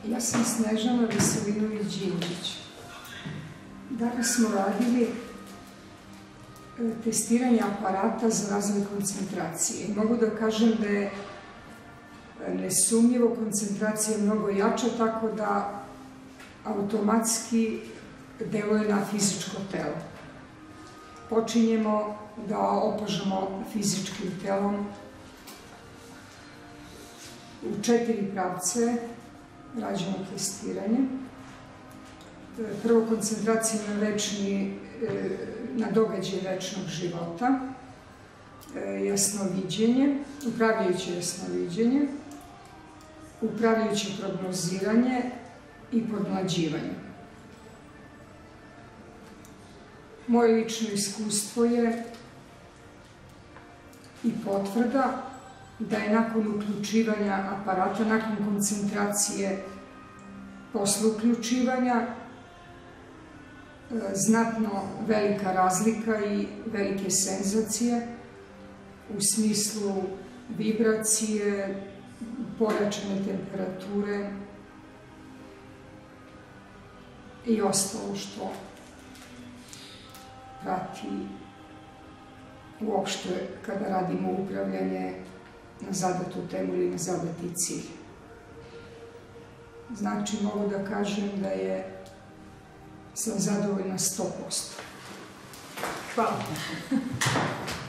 Ja sam Snežana Veselinović Đinđić. Danas smo radili testiranje aparata za razvoj koncentracije. I mogu da kažem da je nesumnjivo koncentracija mnogo jača, tako da automatski deluje na fizičko telo. Počinjemo da opažamo fizičkim telom u 4 pravce. Rađemo testiranje. Prvo, koncentracija na događaj večnog života, jasnoviđenje, upravljajuće jasnoviđenje, upravljajuće prognoziranje i podmlađivanje. Moje lično iskustvo je i potvrda da je nakon uključivanja aparata, nakon koncentracije posle uključivanja, znatno velika razlika i velike senzacije u smislu vibracije, pojačane temperature i ostalo što prati uopšte kada radimo upravljanje na zadatu temu ili na zadati cilj. Znači, mogu da kažem da sam zadovoljna 100%. Hvala.